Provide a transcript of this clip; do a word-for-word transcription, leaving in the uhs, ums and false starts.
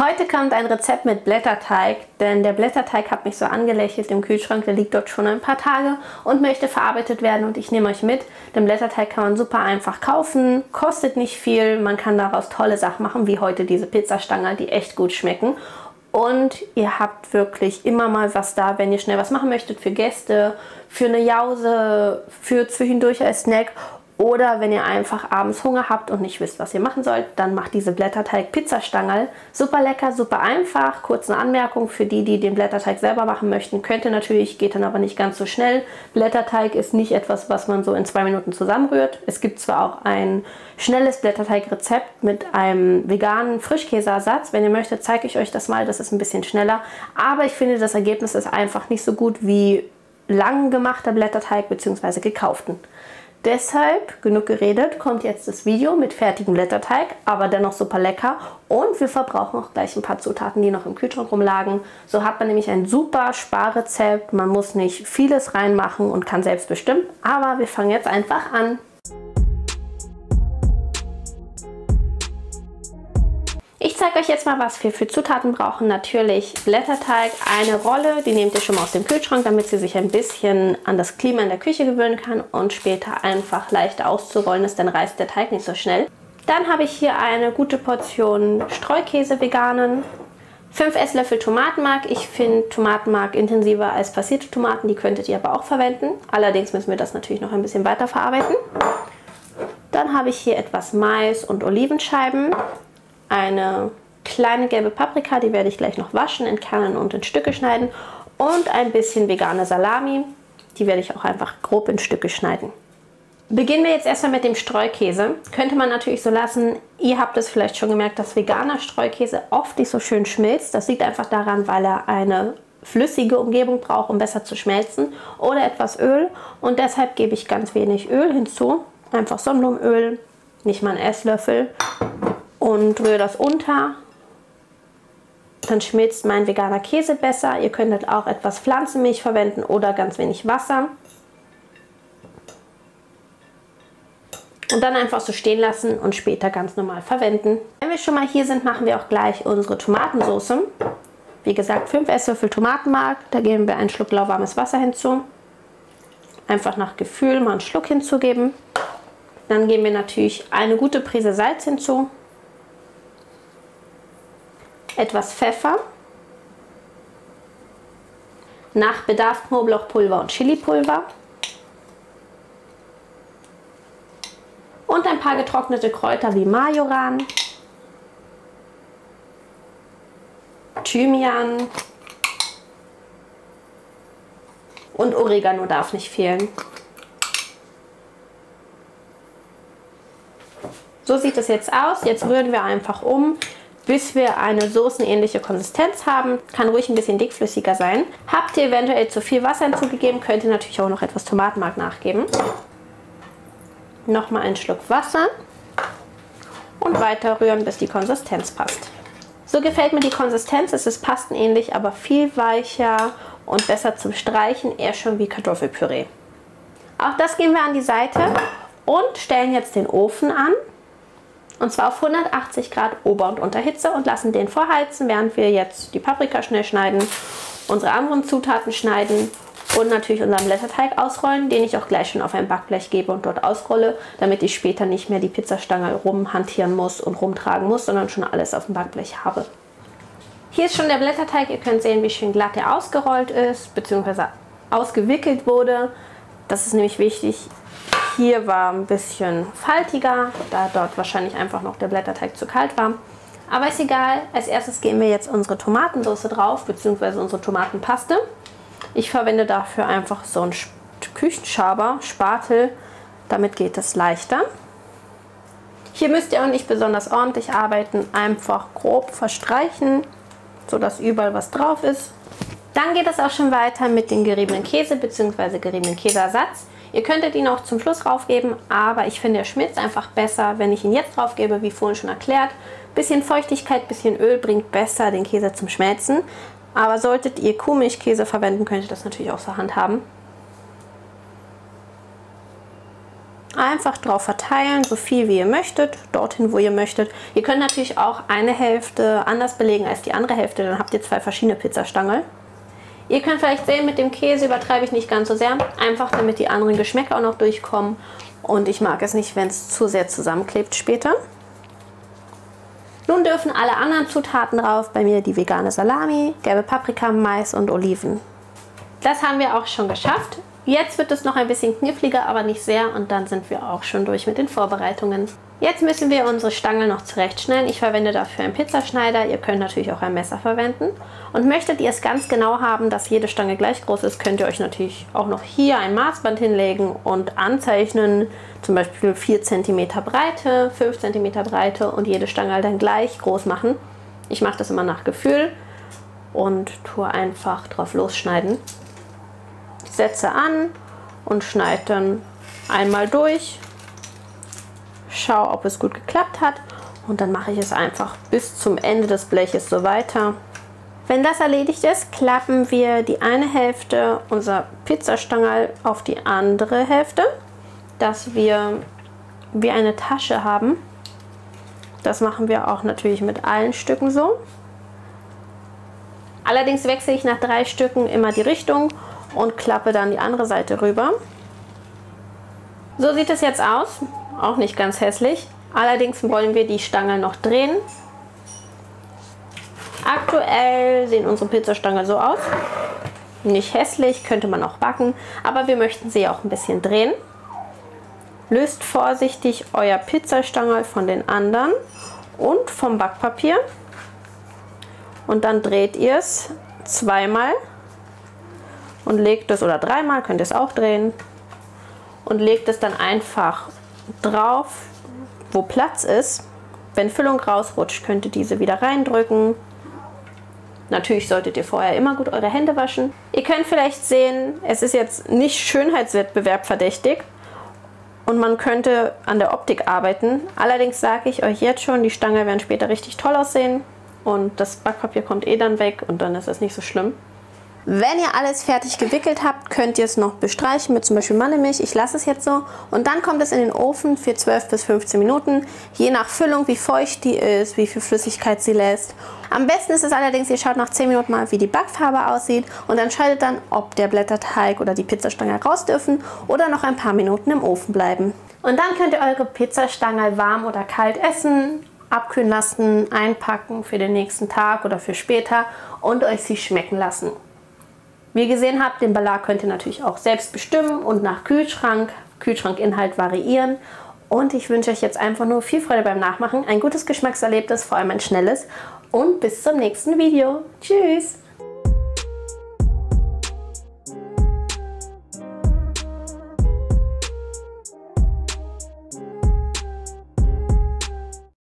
Heute kommt ein Rezept mit Blätterteig, denn der Blätterteig hat mich so angelächelt im Kühlschrank, der liegt dort schon ein paar Tage und möchte verarbeitet werden und ich nehme euch mit. Den Blätterteig kann man super einfach kaufen, kostet nicht viel, man kann daraus tolle Sachen machen, wie heute diese Pizzastangerl, die echt gut schmecken. Und ihr habt wirklich immer mal was da, wenn ihr schnell was machen möchtet für Gäste, für eine Jause, für zwischendurch als Snack. Oder wenn ihr einfach abends Hunger habt und nicht wisst, was ihr machen sollt, dann macht diese Blätterteig-Pizzastangerl. Super lecker, super einfach. Kurze Anmerkung für die, die den Blätterteig selber machen möchten. Könnt ihr natürlich, geht dann aber nicht ganz so schnell. Blätterteig ist nicht etwas, was man so in zwei Minuten zusammenrührt. Es gibt zwar auch ein schnelles Blätterteig-Rezept mit einem veganen Frischkäseersatz. Wenn ihr möchtet, zeige ich euch das mal. Das ist ein bisschen schneller. Aber ich finde, das Ergebnis ist einfach nicht so gut wie lang gemachter Blätterteig bzw. gekauften. Deshalb, genug geredet, kommt jetzt das Video mit fertigem Blätterteig, aber dennoch super lecker. Und wir verbrauchen auch gleich ein paar Zutaten, die noch im Kühlschrank rumlagen. So hat man nämlich ein super Sparrezept. Man muss nicht vieles reinmachen und kann selbst bestimmen. Aber wir fangen jetzt einfach an. Ich zeige euch jetzt mal, was wir für Zutaten brauchen. Natürlich Blätterteig, eine Rolle, die nehmt ihr schon mal aus dem Kühlschrank, damit sie sich ein bisschen an das Klima in der Küche gewöhnen kann und später einfach leichter auszurollen ist, dann reißt der Teig nicht so schnell. Dann habe ich hier eine gute Portion Streukäse veganen, fünf Esslöffel Tomatenmark. Ich finde Tomatenmark intensiver als passierte Tomaten, die könntet ihr aber auch verwenden. Allerdings müssen wir das natürlich noch ein bisschen weiter verarbeiten. Dann habe ich hier etwas Mais und Olivenscheiben. Eine kleine gelbe Paprika, die werde ich gleich noch waschen, entkernen und in Stücke schneiden. Und ein bisschen vegane Salami, die werde ich auch einfach grob in Stücke schneiden. Beginnen wir jetzt erstmal mit dem Streukäse. Könnte man natürlich so lassen, ihr habt es vielleicht schon gemerkt, dass veganer Streukäse oft nicht so schön schmilzt. Das liegt einfach daran, weil er eine flüssige Umgebung braucht, um besser zu schmelzen. Oder etwas Öl. Und deshalb gebe ich ganz wenig Öl hinzu. Einfach Sonnenblumenöl, nicht mal einen Esslöffel. Und rühre das unter, dann schmilzt mein veganer Käse besser. Ihr könntet auch etwas Pflanzenmilch verwenden oder ganz wenig Wasser. Und dann einfach so stehen lassen und später ganz normal verwenden. Wenn wir schon mal hier sind, machen wir auch gleich unsere Tomatensauce. Wie gesagt, fünf Esslöffel Tomatenmark, da geben wir einen Schluck lauwarmes Wasser hinzu. Einfach nach Gefühl mal einen Schluck hinzugeben. Dann geben wir natürlich eine gute Prise Salz hinzu. Etwas Pfeffer, nach Bedarf Knoblauchpulver und Chilipulver und ein paar getrocknete Kräuter wie Majoran, Thymian und Oregano darf nicht fehlen. So sieht es jetzt aus. Jetzt rühren wir einfach um, bis wir eine soßenähnliche Konsistenz haben. Kann ruhig ein bisschen dickflüssiger sein. Habt ihr eventuell zu viel Wasser hinzugegeben, könnt ihr natürlich auch noch etwas Tomatenmark nachgeben. Nochmal einen Schluck Wasser und weiter rühren, bis die Konsistenz passt. So gefällt mir die Konsistenz. Es ist pastenähnlich, aber viel weicher und besser zum Streichen, eher schon wie Kartoffelpüree. Auch das geben wir an die Seite und stellen jetzt den Ofen an. Und zwar auf hundertachtzig Grad Ober- und Unterhitze und lassen den vorheizen, während wir jetzt die Paprika schnell schneiden, unsere anderen Zutaten schneiden und natürlich unseren Blätterteig ausrollen, den ich auch gleich schon auf ein Backblech gebe und dort ausrolle, damit ich später nicht mehr die Pizzastange rumhantieren muss und rumtragen muss, sondern schon alles auf dem Backblech habe. Hier ist schon der Blätterteig. Ihr könnt sehen, wie schön glatt er ausgerollt ist, beziehungsweise ausgewickelt wurde. Das ist nämlich wichtig. Hier war ein bisschen faltiger, da dort wahrscheinlich einfach noch der Blätterteig zu kalt war. Aber ist egal. Als erstes geben wir jetzt unsere Tomatensauce drauf, beziehungsweise unsere Tomatenpaste. Ich verwende dafür einfach so einen Küchenschaber, Spatel. Damit geht es leichter. Hier müsst ihr auch nicht besonders ordentlich arbeiten. Einfach grob verstreichen, sodass überall was drauf ist. Dann geht es auch schon weiter mit dem geriebenen Käse, beziehungsweise geriebenen Käseersatz. Ihr könntet ihn auch zum Schluss draufgeben, aber ich finde, er schmilzt einfach besser, wenn ich ihn jetzt drauf gebe, wie vorhin schon erklärt. Bisschen Feuchtigkeit, bisschen Öl bringt besser den Käse zum Schmelzen. Aber solltet ihr Kuhmilchkäse verwenden, könnt ihr das natürlich auch zur Hand haben. einfach drauf verteilen, so viel wie ihr möchtet, dorthin wo ihr möchtet. Ihr könnt natürlich auch eine Hälfte anders belegen als die andere Hälfte, dann habt ihr zwei verschiedene Pizzastangeln. Ihr könnt vielleicht sehen, mit dem Käse übertreibe ich nicht ganz so sehr, einfach damit die anderen Geschmäcker auch noch durchkommen. Und ich mag es nicht, wenn es zu sehr zusammenklebt später. Nun dürfen alle anderen Zutaten drauf, bei mir die vegane Salami, gelbe Paprika, Mais und Oliven. Das haben wir auch schon geschafft. Jetzt wird es noch ein bisschen kniffliger, aber nicht sehr, und dann sind wir auch schon durch mit den Vorbereitungen. Jetzt müssen wir unsere Stangen noch zurechtschneiden. Ich verwende dafür einen Pizzaschneider, ihr könnt natürlich auch ein Messer verwenden. Und möchtet ihr es ganz genau haben, dass jede Stange gleich groß ist, könnt ihr euch natürlich auch noch hier ein Maßband hinlegen und anzeichnen, zum Beispiel vier Zentimeter Breite, fünf Zentimeter Breite und jede Stange dann gleich groß machen. Ich mache das immer nach Gefühl und tue einfach drauf losschneiden. Setze an und schneide dann einmal durch. Schau, ob es gut geklappt hat, und dann mache ich es einfach bis zum Ende des Bleches so weiter. Wenn das erledigt ist, klappen wir die eine Hälfte unserer Pizzastange auf die andere Hälfte, dass wir wie eine Tasche haben. Das machen wir auch natürlich mit allen Stücken so. Allerdings wechsle ich nach drei Stücken immer die Richtung und klappe dann die andere Seite rüber. So sieht es jetzt aus, auch nicht ganz hässlich. Allerdings wollen wir die Stange noch drehen. Aktuell sehen unsere Pizzastangen so aus. Nicht hässlich, könnte man auch backen, aber wir möchten sie auch ein bisschen drehen. Löst vorsichtig euer Pizzastangerl von den anderen und vom Backpapier. Und dann dreht ihr es zweimal. Und legt es, oder dreimal könnt ihr es auch drehen, und legt es dann einfach drauf, wo Platz ist. Wenn Füllung rausrutscht, könnt ihr diese wieder reindrücken. Natürlich solltet ihr vorher immer gut eure Hände waschen. Ihr könnt vielleicht sehen, es ist jetzt nicht Schönheitswettbewerb verdächtig und man könnte an der Optik arbeiten. Allerdings sage ich euch jetzt schon, die Stangen werden später richtig toll aussehen und das Backpapier kommt eh dann weg und dann ist es nicht so schlimm. Wenn ihr alles fertig gewickelt habt, könnt ihr es noch bestreichen mit zum Beispiel Mandelmilch. Ich lasse es jetzt so. Und dann kommt es in den Ofen für zwölf bis fünfzehn Minuten. Je nach Füllung, wie feucht die ist, wie viel Flüssigkeit sie lässt. Am besten ist es allerdings, ihr schaut nach zehn Minuten mal, wie die Backfarbe aussieht. Und entscheidet dann, ob der Blätterteig oder die Pizzastange raus dürfen oder noch ein paar Minuten im Ofen bleiben. Und dann könnt ihr eure Pizzastange warm oder kalt essen, abkühlen lassen, einpacken für den nächsten Tag oder für später und euch sie schmecken lassen. Wie ihr gesehen habt, den Belag könnt ihr natürlich auch selbst bestimmen und nach Kühlschrank, Kühlschrankinhalt variieren. Und ich wünsche euch jetzt einfach nur viel Freude beim Nachmachen, ein gutes Geschmackserlebnis, vor allem ein schnelles. Und bis zum nächsten Video. Tschüss!